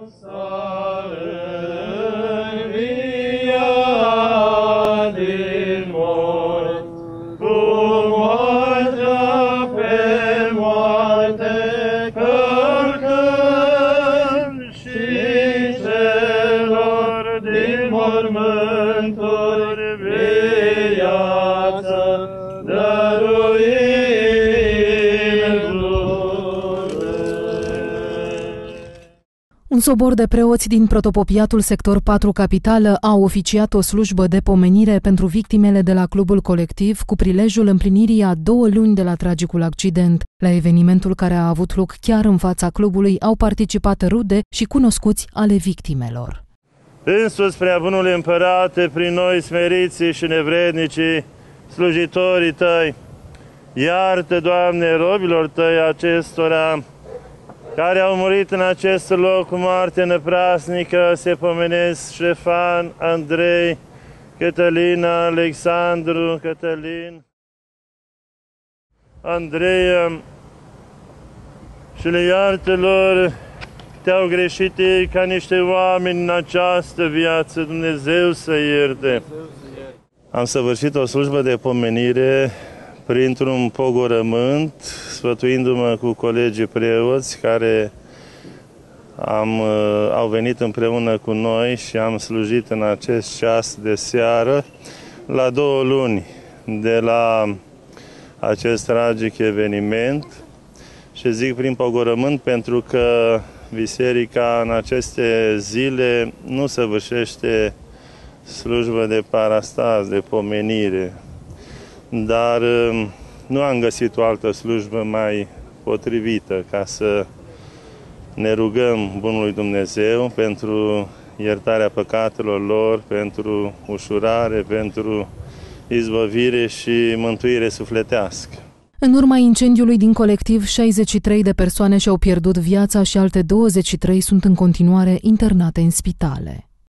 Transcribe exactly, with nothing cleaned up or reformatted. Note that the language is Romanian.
Un sobor de preoți din Protopopiatul Sector patru Capitală a oficiat o slujbă de pomenire pentru victimele de la Clubul Colectiv cu prilejul împlinirii a două luni de la tragicul accident. La evenimentul care a avut loc chiar în fața clubului au participat rude și cunoscuți ale victimelor. Însuți, Preabunule Împărate, prin noi smeriții și nevrednicii, slujitorii Tăi, iartă, Doamne, robilor Tăi acestora, care au murit în acest loc cu moarte năprasnică, se pomenesc Ștefan, Andrei, Cătălina, Alexandru, Cătălin, Andreea, și le iartă lor, te-au greșit ei ca niște oameni în această viață, Dumnezeu să ierte. Am săvârșit o slujbă de pomenire printr-un pogorământ, sfătuindu-mă cu colegii preoți care am, au venit împreună cu noi și am slujit în acest ceas de seară la două luni de la acest tragic eveniment. Și zic prin pogorământ pentru că biserica în aceste zile nu săvârșește slujbă de parastaz, de pomenire, dar nu am găsit o altă slujbă mai potrivită ca să ne rugăm Bunului Dumnezeu pentru iertarea păcatelor lor, pentru ușurare, pentru izbăvire și mântuire sufletească. În urma incendiului din Colectiv, șaizeci și trei de persoane și-au pierdut viața și alte douăzeci și trei sunt în continuare internate în spitale.